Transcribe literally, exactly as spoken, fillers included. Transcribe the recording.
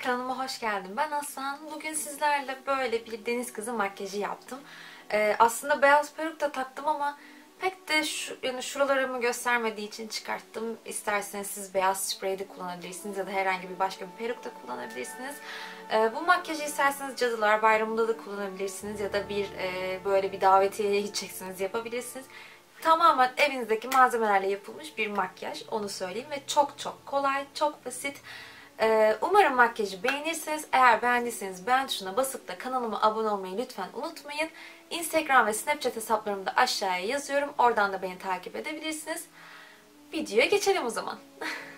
Kanalıma hoş geldin. Ben Aslan. Bugün sizlerle böyle bir deniz kızı makyajı yaptım. Ee, aslında beyaz peruk da taktım ama pek de şu, yani şuralarımı göstermediği için çıkarttım. İsterseniz siz beyaz sprey de kullanabilirsiniz ya da herhangi bir başka bir peruk da kullanabilirsiniz. Ee, bu makyajı isterseniz Cadılar Bayramı'nda da kullanabilirsiniz ya da bir e, böyle bir davetiyeye gideceksiniz yapabilirsiniz. Tamamen evinizdeki malzemelerle yapılmış bir makyaj, onu söyleyeyim, ve çok çok kolay, çok basit. Ee, umarım makyajı beğenirsiniz. Eğer beğendiyseniz beğen tuşuna basıp da kanalıma abone olmayı lütfen unutmayın. Instagram ve Snapchat hesaplarımı da aşağıya yazıyorum. Oradan da beni takip edebilirsiniz. Videoya geçelim o zaman.